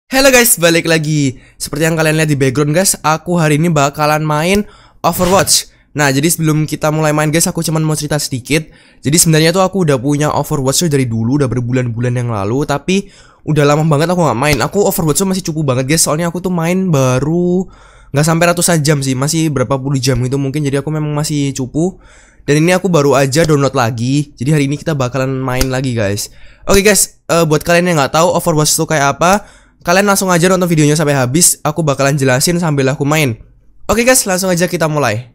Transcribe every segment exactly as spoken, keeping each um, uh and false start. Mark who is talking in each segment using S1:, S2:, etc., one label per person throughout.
S1: Halo guys, balik lagi. Seperti yang kalian lihat di background guys, aku hari ini bakalan main Overwatch. Nah, jadi sebelum kita mulai main guys, aku cuman mau cerita sedikit. Jadi sebenarnya tuh aku udah punya Overwatch tuh dari dulu, udah berbulan-bulan yang lalu. Tapi udah lama banget aku gak main. Aku Overwatch tuh masih cukup banget guys, soalnya aku tuh main baru gak sampai ratusan jam sih, masih berapa puluh jam gitu mungkin. Jadi aku memang masih cupu. Dan ini aku baru aja download lagi. Jadi hari ini kita bakalan main lagi guys. Oke guys, uh, buat kalian yang gak tahu Overwatch tuh kayak apa, kalian langsung aja nonton videonya sampai habis. Aku bakalan jelasin sambil aku main. Oke guys, langsung aja kita mulai.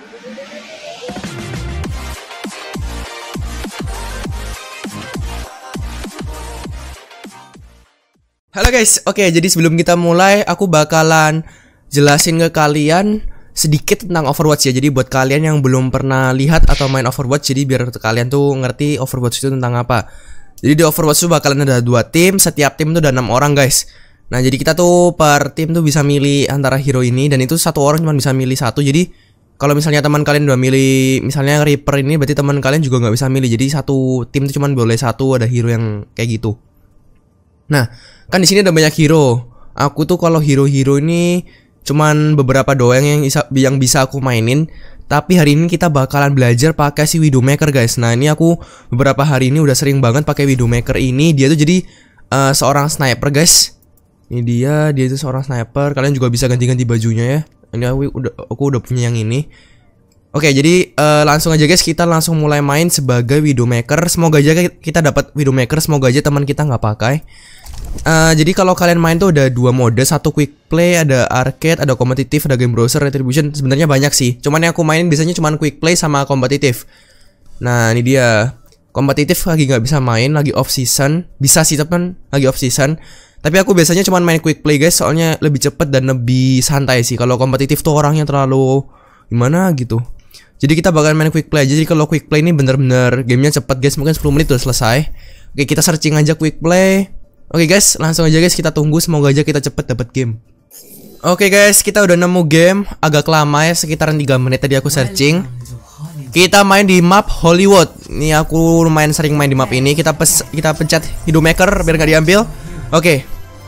S1: Halo guys, oke jadi sebelum kita mulai, aku bakalan jelasin ke kalian sedikit tentang Overwatch ya. Jadi buat kalian yang belum pernah lihat atau main Overwatch, jadi biar kalian tuh ngerti Overwatch itu tentang apa. Jadi di Overwatch tuh bakalan ada dua tim, setiap tim tuh ada enam orang guys. Nah jadi kita tuh per tim tuh bisa milih antara hero ini, dan itu satu orang cuma bisa milih satu. Jadi kalau misalnya teman kalian udah milih misalnya Reaper ini, berarti teman kalian juga nggak bisa milih. Jadi satu tim tuh cuma boleh satu, ada hero yang kayak gitu. Nah kan di sini ada banyak hero. Aku tuh kalau hero-hero ini cuman beberapa doang yang bisa, yang bisa aku mainin. Tapi hari ini kita bakalan belajar pakai si Widowmaker guys. Nah ini aku beberapa hari ini udah sering banget pakai Widowmaker ini. Dia tuh jadi uh, seorang sniper guys. Ini dia, dia itu seorang sniper. Kalian juga bisa ganti-ganti bajunya ya. Ini aku udah, aku udah punya yang ini. Oke, jadi uh, langsung aja guys, kita langsung mulai main sebagai Widowmaker. Semoga aja kita dapat Widowmaker. Semoga aja teman kita nggak pakai. Uh, jadi kalau kalian main tuh ada dua mode, satu quick play, ada arcade, ada kompetitif, ada game browser, retribution. Sebenarnya banyak sih. Cuman yang aku mainin biasanya cuman quick play sama kompetitif. Nah ini dia. Kompetitif lagi nggak bisa main, lagi off season. Bisa sih teman, lagi off season. Tapi aku biasanya cuma main quick play guys, soalnya lebih cepet dan lebih santai sih. Kalau kompetitif tuh orangnya terlalu gimana gitu. Jadi kita bakal main quick play aja. Jadi kalau quick play ini bener-bener gamenya cepet guys, mungkin sepuluh menit udah selesai. Oke, kita searching aja quick play. Oke guys, langsung aja guys kita tunggu, semoga aja kita cepet dapet game. Oke guys, kita udah nemu game, agak lama ya, sekitaran tiga menit tadi aku searching. Kita main di map Hollywood. Ini aku lumayan sering main di map ini. Kita pes kita pencet Widowmaker biar nggak diambil. Oke.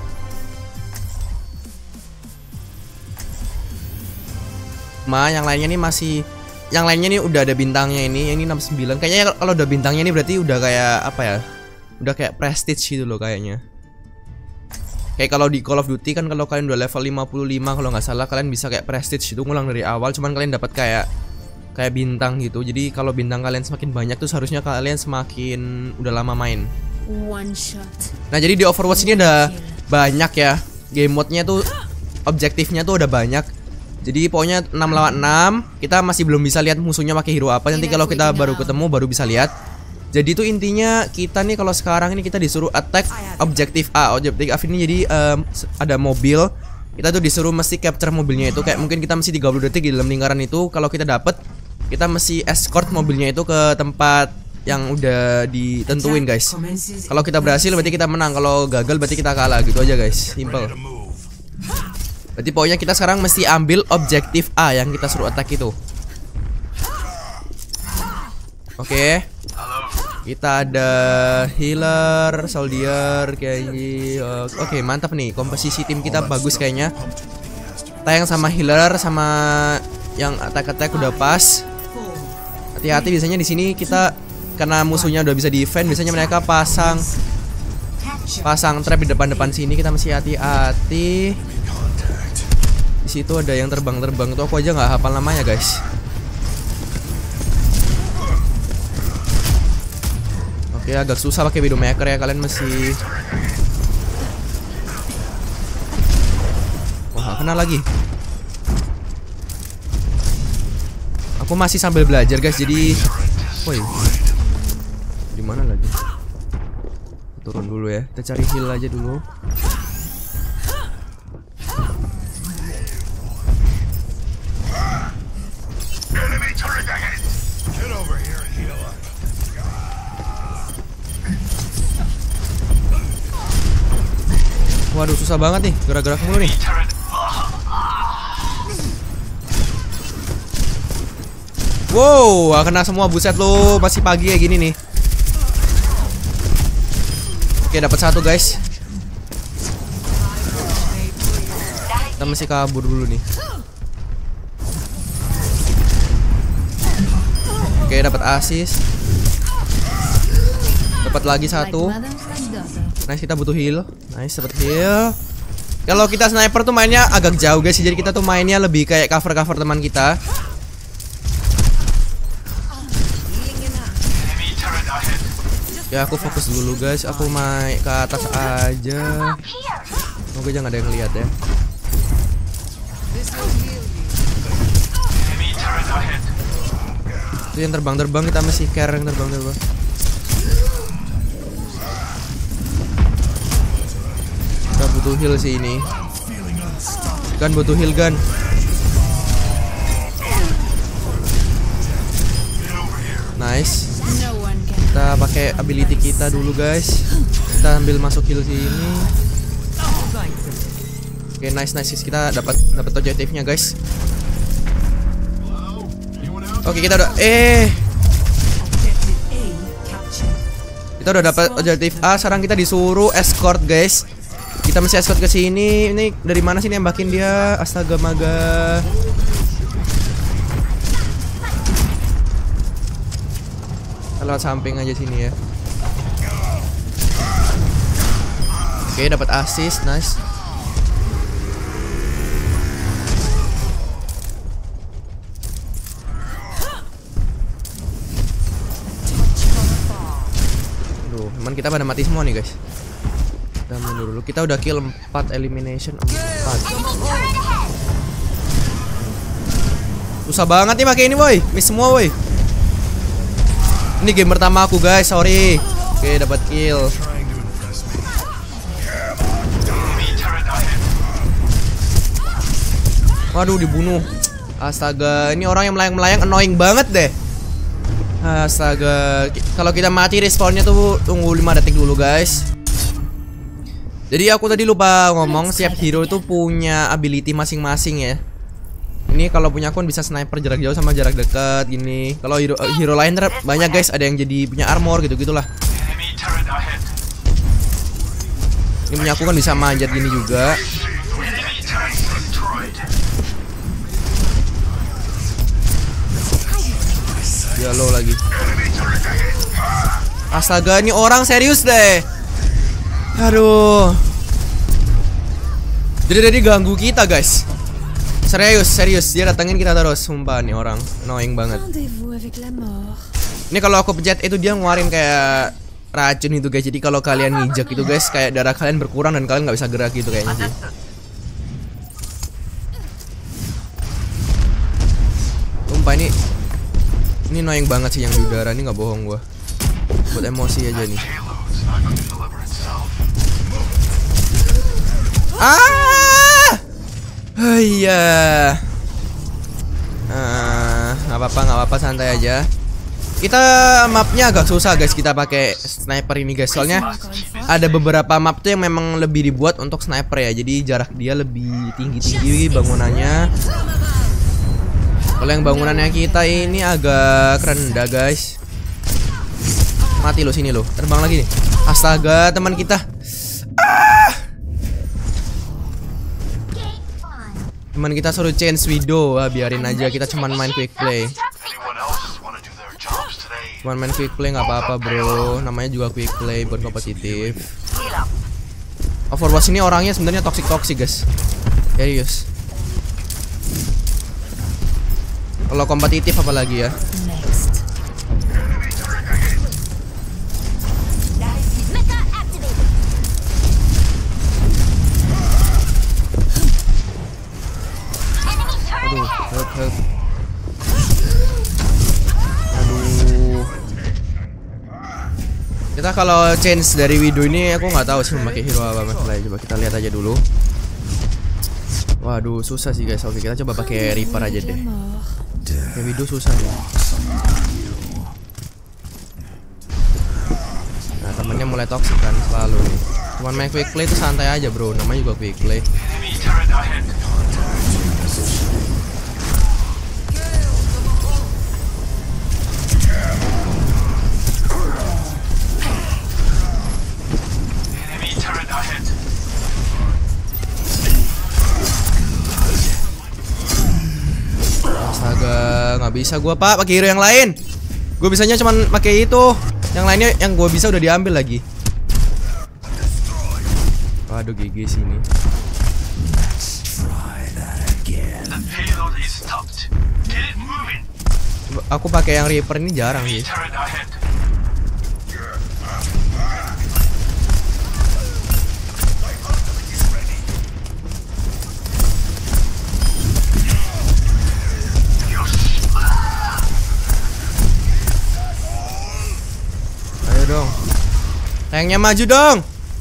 S1: Ma, yang lainnya nih masih, yang lainnya nih udah ada bintangnya ini. Yang ini enam puluh sembilan. Kayaknya kalau udah bintangnya ini berarti udah kayak apa ya? Udah kayak prestige gitu loh kayaknya. Kayak kalau di Call of Duty kan kalau kalian udah level lima puluh lima kalau nggak salah, kalian bisa kayak prestige itu ngulang dari awal, cuman kalian dapat kayak kayak bintang gitu. Jadi kalau bintang kalian semakin banyak tuh seharusnya kalian semakin udah lama main. One shot. Nah jadi di Overwatch ini ada banyak ya game mode-nya tuh, objektifnya tuh udah banyak. Jadi pokoknya enam lawan enam. Kita masih belum bisa lihat musuhnya pakai hero apa. Nanti kalau kita baru ketemu baru bisa lihat. Jadi itu intinya kita nih kalau sekarang ini kita disuruh attack objektif A. Objektif A ini jadi um, ada mobil. Kita tuh disuruh mesti capture mobilnya itu. Kayak mungkin kita mesti tiga puluh detik di dalam lingkaran itu. Kalau kita dapet, kita mesti escort mobilnya itu ke tempat yang udah ditentuin guys. Kalau kita berhasil berarti kita menang. Kalau gagal berarti kita kalah, gitu aja guys. Simple. Berarti pokoknya kita sekarang mesti ambil objektif A yang kita suruh attack itu. Oke. Kita ada healer, soldier, kayaknya. Oke, mantap nih. Komposisi tim kita bagus kayaknya. Tank sama healer sama yang attack-attack udah pas. Hati-hati biasanya di sini kita, karena musuhnya udah bisa defend, biasanya mereka pasang pasang trap di depan-depan sini. Kita mesti hati-hati. Di situ ada yang terbang-terbang tuh, aku aja nggak hafal namanya guys. Oke, agak susah pakai Widowmaker ya, kalian masih. Wah, kena lagi. Aku masih sambil belajar guys, jadi woi. Di mana lagi? Turun dulu ya. Kita cari heal aja dulu. Waduh, susah banget nih, gerak-gerak mulu nih. Wow, kena semua, buset lo, masih pagi ya gini nih. Oke, dapat satu guys. Kita mesti kabur dulu nih. Oke, dapat assist. Dapat lagi satu. Nice, kita butuh heal. Nice, dapat heal. Kalau kita sniper tuh mainnya agak jauh guys, jadi kita tuh mainnya lebih kayak cover-cover teman kita. Ya aku fokus dulu guys, aku main ke atas aja. Semoga jangan ada yang lihat ya. Itu yang terbang-terbang, kita mesti care yang terbang-terbang. Kita butuh heal sih ini. Kan butuh heal kan. Nice. Kita pakai ability kita dulu guys. Kita ambil masuk heal sini. Oke, okay, nice nice kita dapat dapat objektifnya guys. Oke, okay, kita udah eh kita udah dapat objektif A. Sekarang kita disuruh escort guys. Kita mesti escort ke sini. Ini dari mana sih nembakin dia? Astaga maga. Lewat samping aja sini ya. Oke, dapat assist, nice. Duh, teman kita pada mati semua nih guys. Kita mundur dulu. Kita udah kill empat, elimination empat. Susah banget nih pakai ini boy. Miss semua boy. Ini game pertama aku guys, sorry. Oke, dapat kill. Waduh, dibunuh. Astaga, ini orang yang melayang-melayang annoying banget deh. Astaga, kalau kita mati respawnnya tuh tunggu lima detik dulu guys. Jadi aku tadi lupa ngomong, setiap hero itu punya ability masing-masing ya. Ini kalau punya akun bisa sniper jarak jauh sama jarak dekat gini. Kalau hero, hero lain banyak guys, ada yang jadi punya armor gitu gitulah. Ini punya aku kan bisa manjat gini juga. Ya lo lagi. Astaga, ini orang serius deh. Aduh. Jadi jadi ganggu kita guys. Serius, serius, dia datengin kita terus, sumpah nih orang, annoying banget. Ini kalau aku pencet itu dia ngeluarin kayak racun itu guys. Jadi kalau kalian nginjek itu guys, kayak darah kalian berkurang dan kalian nggak bisa gerak gitu kayaknya sih. Sumpah ini, ini annoying banget sih yang di udara, ini nggak bohong gua. Buat emosi aja nih. Ah! Oh iya. Nah, nggak apa-apa, nggak apa-apa, santai aja. Kita mapnya agak susah guys, kita pakai sniper ini guys. Soalnya ada beberapa map tuh yang memang lebih dibuat untuk sniper ya. Jadi jarak dia lebih tinggi-tinggi bangunannya. Kalau yang bangunannya kita ini agak rendah guys. Mati lo sini lo, terbang lagi nih. Astaga, teman kita. Ah! Teman kita suruh change video, ah, biarin aja, kita cuman main quick play. Cuman main quick play nggak apa-apa bro, namanya juga quick play, bukan kompetitif. Overwatch ini orangnya sebenarnya toxic toxic guys, serius. Kalau kompetitif apalagi ya. Aduh, help, help. Aduh. Kita kalau change dari video ini aku nggak tahu sih memakai hero apa masalah. Coba kita lihat aja dulu. Waduh, susah sih guys. Oke, kita coba pakai Reaper aja deh. Pakai video susah ya. Nah, temennya mulai toxic kan selalu nih. Cuman main quick play itu santai aja bro, namanya juga quick play. nggak bisa gua Pak pakai hero yang lain. Gue bisanya cuman pakai itu. Yang lainnya yang gue bisa udah diambil lagi. Waduh G G sini. Aku pakai yang Reaper ini jarang sih. Ayo dong. Tanknya maju dong.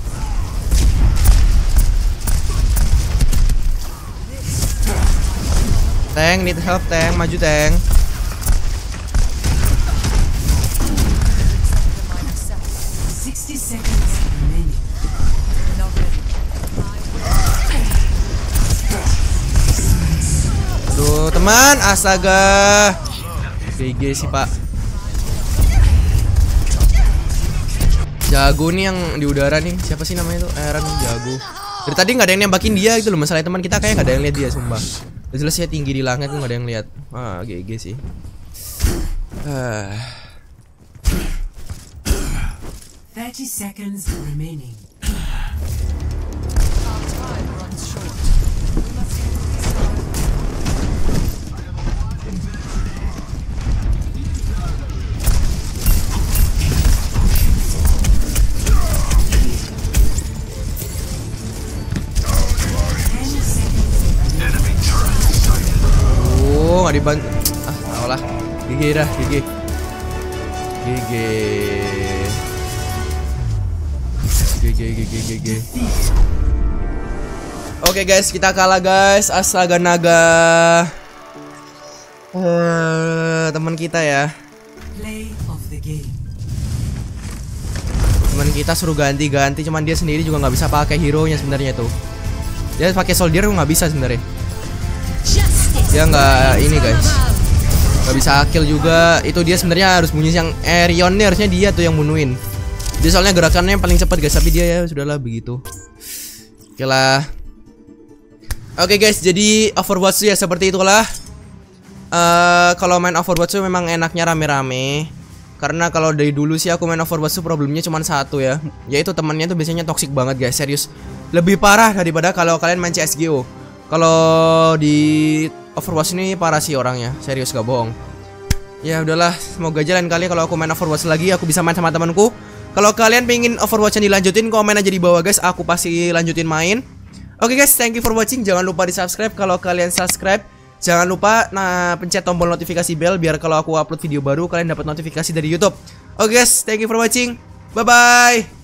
S1: Tank need help, tank maju tank. Aduh teman, astaga. G G sih Pak. Jago nih yang di udara nih. Siapa sih namanya tuh? Aaron jago. Dari tadi nggak ada yang nembakin dia gitu loh. Masalahnya teman kita kayak nggak ada yang lihat dia sumpah. Udah jelas ya tinggi di langit nggak ada yang lihat. Ah G G sih. Ah.
S2: thirty seconds remaining.
S1: Oh, nggak dibantu. Ah, tau lah. G G dah, G G. G G. G G G G G G. Oke guys, kita kalah guys. Astaga naga. Uh, teman kita ya.
S2: Play of the game.
S1: Teman kita suruh ganti-ganti, cuman dia sendiri juga nggak bisa pakai hero-nya sebenarnya tuh. Dia pakai soldier nggak bisa sebenarnya. Dia nggak ini guys, nggak bisa kill juga. Itu dia sebenarnya harus bunyi yang Arion nih, harusnya dia tuh yang bunuhin. Dia soalnya gerakannya yang paling cepat guys, tapi dia ya sudahlah begitu. Oke lah. Oke guys, jadi Overwatch ya seperti itulah. Uh, kalau main Overwatch tuh memang enaknya rame-rame. Karena kalau dari dulu sih aku main Overwatch tuh problemnya cuma satu ya, yaitu temannya tuh biasanya toxic banget guys, serius. Lebih parah daripada kalau kalian main C S G O. Kalau di Overwatch ini parah sih orangnya, serius gak bohong. Ya udahlah, semoga aja lain kali kalau aku main Overwatch lagi aku bisa main sama temanku. Kalau kalian pengen Overwatch yang dilanjutin, komen aja di bawah guys, aku pasti lanjutin main. Oke guys, thank you for watching. Jangan lupa di subscribe. Kalau kalian subscribe, jangan lupa nah pencet tombol notifikasi bell biar kalau aku upload video baru kalian dapat notifikasi dari YouTube. Oke guys, thank you for watching. Bye bye.